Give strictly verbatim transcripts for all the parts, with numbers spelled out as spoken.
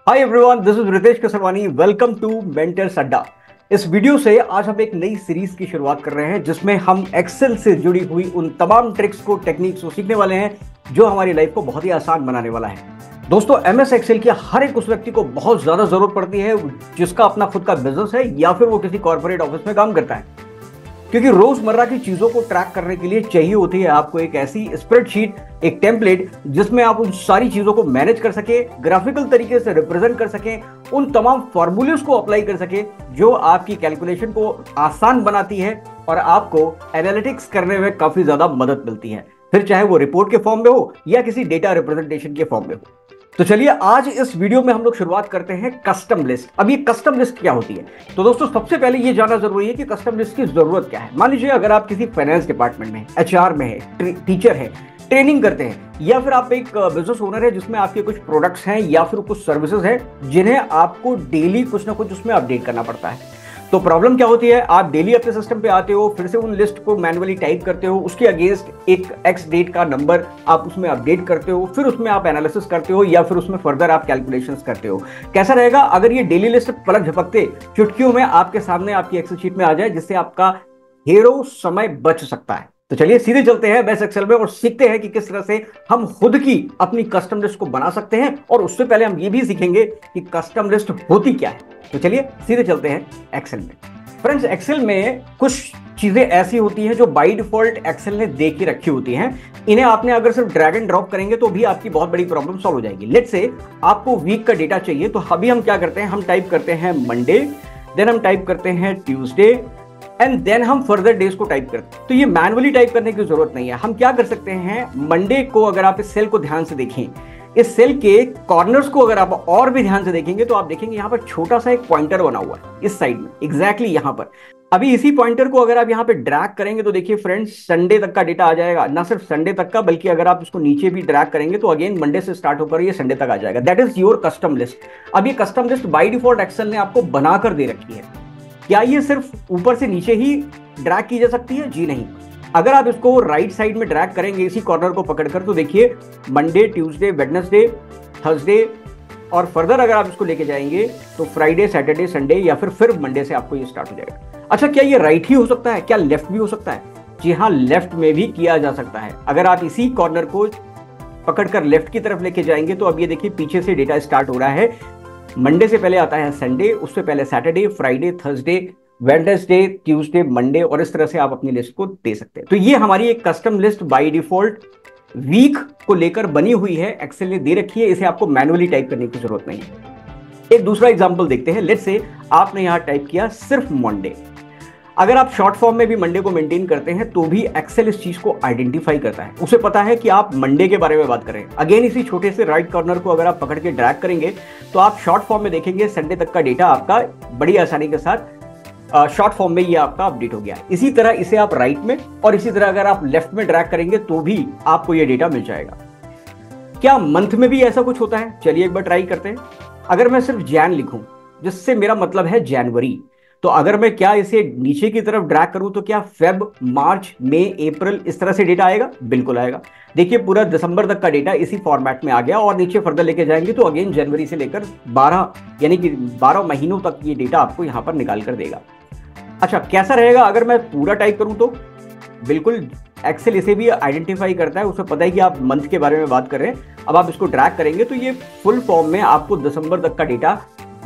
Hi everyone, this is Ritesh Kasarwani. Welcome to mentors Adda. इस video से आज हम एक नई सीरीज की शुरुआत कर रहे हैं जिसमें हम एक्सेल से जुड़ी हुई उन तमाम ट्रिक्स को, टेक्निक्स को सीखने वाले हैं जो हमारी लाइफ को बहुत ही आसान बनाने वाला है। दोस्तों, एमएस एक्सेल की हर एक उस व्यक्ति को बहुत ज्यादा जरूरत पड़ती है जिसका अपना खुद का बिजनेस है या फिर वो किसी कॉर्पोरेट ऑफिस में काम करता है, क्योंकि रोजमर्रा की चीजों को ट्रैक करने के लिए चाहिए होती है आपको एक ऐसी स्प्रेडशीट, एक टेम्पलेट जिसमें आप उन सारी चीजों को मैनेज कर सके, ग्राफिकल तरीके से रिप्रेजेंट कर सके, उन तमाम फॉर्मूलेस को अप्लाई कर सके जो आपकी कैलकुलेशन को आसान बनाती है और आपको एनालिटिक्स करने में काफी ज्यादा मदद मिलती है, फिर चाहे वो रिपोर्ट के फॉर्म में हो या किसी डेटा रिप्रेजेंटेशन के फॉर्म में हो। तो चलिए आज इस वीडियो में हम लोग शुरुआत करते हैं कस्टम लिस्ट। अब ये कस्टम लिस्ट क्या होती है? तो दोस्तों, सबसे पहले ये जानना जरूरी है कि कस्टम लिस्ट की जरूरत क्या है। मान लीजिए अगर आप किसी फाइनेंस डिपार्टमेंट में, एचआर में है, टीचर है, ट्रेनिंग करते हैं, या फिर आप एक बिजनेस ओनर है जिसमें आपके कुछ प्रोडक्ट्स हैं या फिर कुछ सर्विसेज हैं जिन्हें आपको डेली कुछ ना कुछ उसमें अपडेट करना पड़ता है। तो प्रॉब्लम क्या होती है, आप डेली अपने सिस्टम पे आते हो, फिर से उन लिस्ट को मैन्युअली टाइप करते हो, उसके अगेंस्ट एक एक्स डेट का नंबर आप उसमें अपडेट करते हो, फिर उसमें आप एनालिसिस करते हो या फिर उसमें फर्दर आप कैलकुलेशंस करते हो। कैसा रहेगा अगर ये डेली लिस्ट पलक झपकते चुटकियों में आपके सामने आपकी एक्सेल शीट में आ जाए, जिससे आपका ढेरों समय बच सकता है। तो चलिए सीधे चलते हैं बेस एक्सेल में और सीखते हैं कि किस तरह से हम खुद की अपनी कस्टम लिस्ट को बना सकते हैं, और उससे पहले हम ये भी सीखेंगे कि कस्टम लिस्ट होती क्या है। तो चलिए सीधे चलते हैं एक्सेल में। फ्रेंड्स, एक्सेल में कुछ चीजें ऐसी होती हैं जो बाय डिफॉल्ट एक्सेल ने दे के रखी होती हैं। इन्हें आपने अगर सिर्फ ड्रैग एंड ड्रॉप करेंगे तो भी आपकी बहुत बड़ी प्रॉब्लम सॉल्व हो जाएगी। लेट्स से आपको वीक का डेटा चाहिए, तो अभी हम क्या करते हैं, हम टाइप करते हैं मंडे, देन हम टाइप करते हैं ट्यूसडे, एंड देन हम फर्दर डेज को टाइप करते हैं। तो ये मैनुअली टाइप करने की जरूरत नहीं है। हम क्या कर सकते हैं, मंडे को अगर आप इस सेल को ध्यान से देखें, इस सेल के कॉर्नर्स को अगर आप और भी ध्यान से देखेंगे तो आप देखेंगे यहाँ पर छोटा सा एक पॉइंटर बना हुआ है इस साइड में, एग्जैक्टली यहाँ पर। अभी इसी पॉइंटर को अगर आप यहाँ पे ड्रैग करेंगे तो देखिए फ्रेंड्स, संडे तक का डेटा आ जाएगा। ना सिर्फ संडे तक का, बल्कि अगर आप इसको नीचे भी ड्रैग करेंगे तो अगेन मंडे से स्टार्ट होकर ये संडे तक आ जाएगा। That is your custom list. अब ये custom list by default Excel ने आपको बनाकर दे रखी है। क्या ये सिर्फ ऊपर से नीचे ही ड्रैग की जा सकती है? जी नहीं। अगर आप इसको राइट साइड में ड्रैग करेंगे इसी कॉर्नर को पकड़कर, तो देखिए मंडे, ट्यूसडे, वेडनेसडे, थर्सडे, और फर्दर अगर आप इसको लेके जाएंगे तो फ्राइडे, सैटरडे, संडे, या फिर फिर मंडे से आपको ये स्टार्ट हो जाएगा। अच्छा, क्या ये राइट ही हो सकता है? क्या लेफ्ट भी हो सकता है? जी हाँ, लेफ्ट में भी किया जा सकता है। अगर आप इसी कॉर्नर को पकड़कर लेफ्ट की तरफ लेके जाएंगे तो अब ये देखिए पीछे से डेटा स्टार्ट हो रहा है। मंडे से पहले आता है संडे, उससे पहले Saturday, Friday, Thursday, Wednesday, Tuesday, Monday, और इस तरह से आप अपनी लिस्ट को दे सकते हैं। तो ये हमारी एक custom list by default week को लेकर बनी हुई है, एक्सेल ने दे रखी है। इसे आपको मैनुअली टाइप करने की जरूरत नहीं है। एक दूसरा एग्जांपल देखते हैं। लेट्स से आपने यहां टाइप किया सिर्फ मंडे। अगर आप शॉर्ट फॉर्म में भी मंडे को मेंटेन करते हैं तो भी एक्सेल इस चीज को आइडेंटिफाई करता है। उसे पता है कि आप मंडे के बारे में बात करें। अगेन इसी छोटे से राइट कॉर्नर को अगर आप पकड़ के ड्रैग करेंगे तो आप शॉर्ट फॉर्म में देखेंगे संडे तक का डेटा आपका बड़ी आसानी के साथ शॉर्ट फॉर्म में ये आपका अपडेट हो गया। इसी तरह इसे आप राइट में और इसी तरह अगर आप लेफ्ट में ड्रैग करेंगे तो भी आपको ये डेटा मिल जाएगा। क्या मंथ में भी ऐसा कुछ होता है? चलिए एक बार ट्राई करते हैं। अगर मैं सिर्फ जैन लिखूं, जिससे मेरा मतलब है जनवरी, तो अगर मैं क्या इसे नीचे की तरफ ड्रैग करूं तो क्या फेब, मार्च, मई, अप्रैल इस तरह से डेटा आएगा? बिल्कुल आएगा। देखिए पूरा दिसंबर तक का डेटा इसी फॉर्मेट में आ गया, और नीचे फर्दर लेके जाएंगे तो अगेन जनवरी से लेकर बारह यानी कि बारह महीनों तक ये डेटा आपको यहां पर निकाल कर देगा। अच्छा, कैसा रहेगा अगर मैं पूरा टाइप करूं तो? बिल्कुल एक्सेल इसे भी आइडेंटिफाई करता है, उसे पता है कि आप मंथ के बारे में बात कर रहे हैं। अब आप इसको ड्रैग करेंगे तो ये फुल फॉर्म में आपको दिसंबर तक का डेटा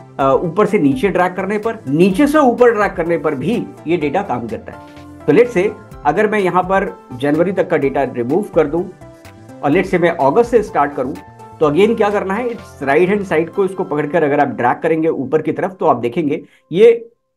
ऊपर से नीचे ड्रैग करने पर, नीचे से ऊपर ड्रैग करने पर भी ये डेटा काम करता है। तो लेट्स से अगर मैं यहां पर जनवरी तक का डेटा रिमूव कर दूं और लेट्स से मैं अगस्त से स्टार्ट करूं, तो अगेन क्या करना है, इस राइट हैंड साइड को इसको पकड़कर अगर आप ड्रैग करेंगे ऊपर की तरफ तो आप देखेंगे ये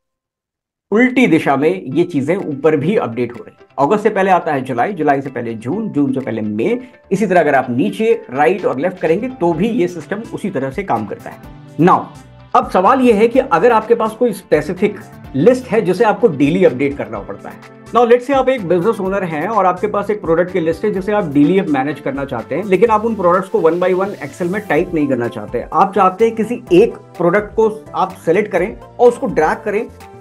उल्टी दिशा में ये चीजें ऊपर भी अपडेट हो रही है। अगस्त से पहले आता है जुलाई, जुलाई से पहले जून, जून से पहले मई। इसी तरह अगर आप नीचे, राइट और लेफ्ट करेंगे तो भी ये सिस्टम उसी तरह से काम करता है। नाउ अब सवाल यह है कि अगर आपके पास कोई स्पेसिफिक लिस्ट है जिसे आपको डेली अपडेट करना पड़ता है। नाउ लेट्स से आप एक बिजनेस ओनर हैं और आपके पास एक प्रोडक्ट की लिस्ट है जिसे आप डेली अब मैनेज करना चाहते हैं, लेकिन आप उन प्रोडक्ट्स को वन बाय वन एक्सेल में टाइप नहीं करना चाहते। आप चाहते हैं किसी एक प्रोडक्ट को आप सेलेक्ट करें और उसको ड्रैग करें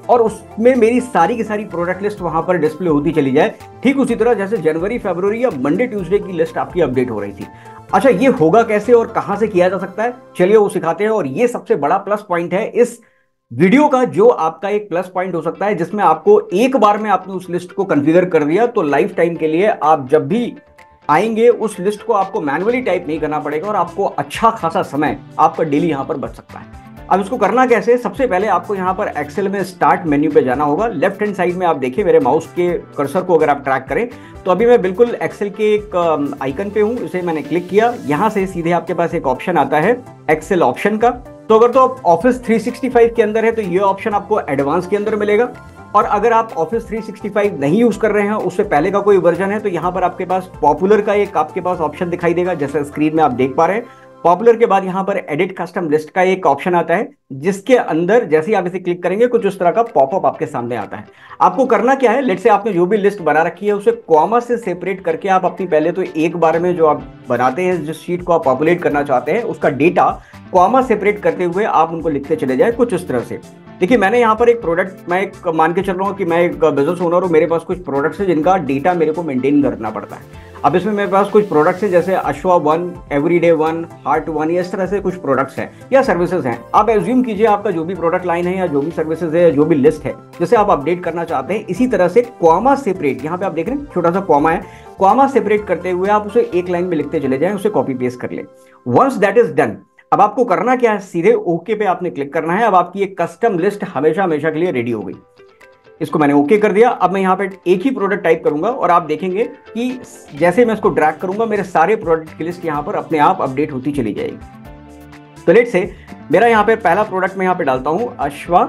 और उसमें मेरी सारी की सारी प्रोडक्ट लिस्ट वहां पर डिस्प्ले होती चली जाए, ठीक उसी तरह जैसे जनवरी फरवरी या मंडे ट्यूसडे की लिस्ट आपकी अपडेट हो रही थी। अच्छा, ये होगा कैसे और कहां से किया जा सकता है, चलिए वो सिखाते हैं। और ये सबसे बड़ा प्लस पॉइंट है इस वीडियो का, जो आपका एक प्लस पॉइंट हो सकता है, जिसमें आपको एक बार में आपने उस लिस्ट को कॉन्फ़िगर कर दिया तो लाइफ टाइम के लिए आप जब भी आएंगे उस लिस्ट को आपको मैन्युअली टाइप नहीं करना पड़ेगा और आपको अच्छा खासा समय आपका डेली यहां पर बच सकता है। अब इसको करना कैसे, सबसे पहले आपको यहां पर एक्सेल में स्टार्ट मेन्यू पे जाना होगा। लेफ्ट हैंड साइड में आप देखिए मेरे माउस के कर्सर को अगर आप ट्रैक करें तो अभी मैं बिल्कुल एक्सेल के एक आइकन पे हूं, इसे मैंने क्लिक किया। यहां से सीधे आपके पास एक ऑप्शन आता है एक्सेल ऑप्शन का। तो अगर तो आप ऑफिस थ्री सिक्सटी फाइव के अंदर है तो ये ऑप्शन आपको एडवांस के अंदर मिलेगा, और अगर आप ऑफिस थ्री सिक्सटी फाइव नहीं यूज कर रहे हैं, उससे पहले का कोई वर्जन है, तो यहाँ पर आपके पास पॉपुलर का एक आपके पास ऑप्शन दिखाई देगा, जैसे स्क्रीन में आप देख पा रहे हैं। पॉपुलर के बाद यहाँ पर एडिट कस्टम लिस्ट का एक ऑप्शन आता है, जिसके अंदर जैसे ही आप इसे क्लिक करेंगे कुछ उस तरह का पॉपअप आपके सामने आता है। आपको करना क्या है, लेट से आपने जो भी लिस्ट बना रखी है उसे कॉमा से सेपरेट करके आप अपनी पहले तो एक बार में जो आप बनाते हैं, जिस शीट को आप पॉपुलेट करना चाहते हैं उसका डेटा कॉमा सेपरेट करते हुए आप उनको लिखते चले जाए कुछ इस तरह से। देखिए मैंने यहाँ पर एक प्रोडक्ट, मैं एक मान के चल रहा हूँ कि मैं एक बिजनेस ओनर हूँ, मेरे पास कुछ प्रोडक्ट्स हैं जिनका डेटा मेरे को मेंटेन करना पड़ता है। अब इसमें मेरे पास कुछ प्रोडक्ट्स हैं जैसे Ashwa one, everyday one, heart one, इस तरह से कुछ प्रोडक्ट्स हैं या सर्विसेज हैं। आप एज्यूम कीजिए आपका जो भी प्रोडक्ट लाइन है या जो भी सर्विसेज है या जो भी लिस्ट है जिसे आप अपडेट करना चाहते हैं, इसी तरह से कॉमा सेपरेट, यहाँ पे आप देख रहे हैं छोटा सा कॉमा है, कॉमा सेपरेट करते हुए आप उसे एक लाइन में लिखते चले जाएं, उसे कॉपी पेस्ट कर ले। वंस दैट इज डन, अब आपको करना क्या है, सीधे ओके पे आपने क्लिक करना है। अब आपकी एक कस्टम लिस्ट हमेशा हमेशा के लिए रेडी हो गई। इसको मैंने ओके कर दिया। अब मैं यहाँ पे एक ही प्रोडक्ट टाइप करूंगा और आप देखेंगे कि जैसे मैं इसको ड्रैग करूंगा मेरे सारे प्रोडक्ट की लिस्ट यहाँ पर अपने आप अपडेट होती चली जाएगी। तो लेट से मेरा यहाँ पे पहला प्रोडक्ट मैं यहाँ पे डालता हूं अश्वा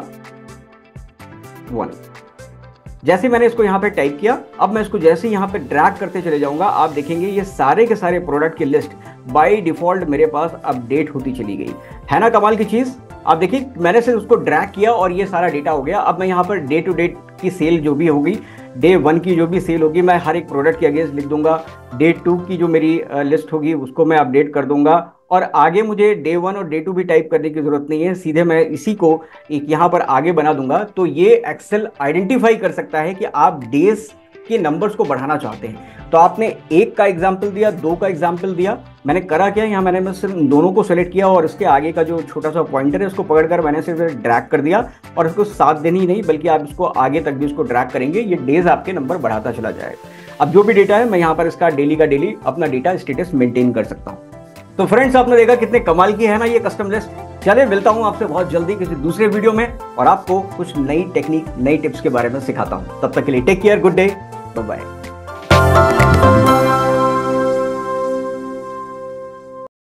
वन। जैसे मैंने इसको यहाँ पे टाइप किया, अब मैं इसको जैसे यहाँ पे ड्रैग करते चले जाऊंगा, आप देखेंगे ये सारे के सारे प्रोडक्ट की लिस्ट बाय डिफॉल्ट मेरे पास अपडेट होती चली गई है ना। कमाल की चीज, आप देखिए मैंने सिर्फ उसको ड्रैग किया और ये सारा डेटा हो गया। अब मैं यहाँ पर डे टू डे की सेल जो भी होगी, डे वन की जो भी सेल होगी, मैं हर एक प्रोडक्ट के अगेंस्ट लिख दूंगा। डे टू की जो मेरी लिस्ट होगी उसको मैं अपडेट कर दूंगा, और आगे मुझे डे वन और डे टू भी टाइप करने की जरूरत नहीं है, सीधे मैं इसी को एक यहाँ पर आगे बना दूंगा। तो ये एक्सेल आइडेंटिफाई कर सकता है कि आप डेज के नंबर्स को बढ़ाना चाहते हैं। तो आपने एक का एग्जाम्पल दिया, दो का एग्जाम्पल दिया, मैंने करा क्या, यहाँ मैंने मैं सिर्फ दोनों को सेलेक्ट किया और इसके आगे का जो छोटा सा पॉइंटर है उसको पकड़कर मैंने सिर्फ ड्रैग कर दिया, और इसको सात दिन ही नहीं बल्कि आप इसको आगे तक भी इसको ड्रैग करेंगे, ये डेज आपके नंबर बढ़ाता चला जाएगा। अब जो भी डेटा है मैं यहाँ पर इसका डेली का डेली अपना डेटा स्टेटस मेंटेन कर सकता हूँ। तो फ्रेंड्स आपने देखा कितने कमाल की है ना ये कस्टम लिस्ट। चलिए मिलता हूं आपसे बहुत जल्दी किसी दूसरे वीडियो में और आपको कुछ नई टेक्निक, नई टिप्स के बारे में सिखाता हूं। तब तक के लिए take care, good day, bye bye.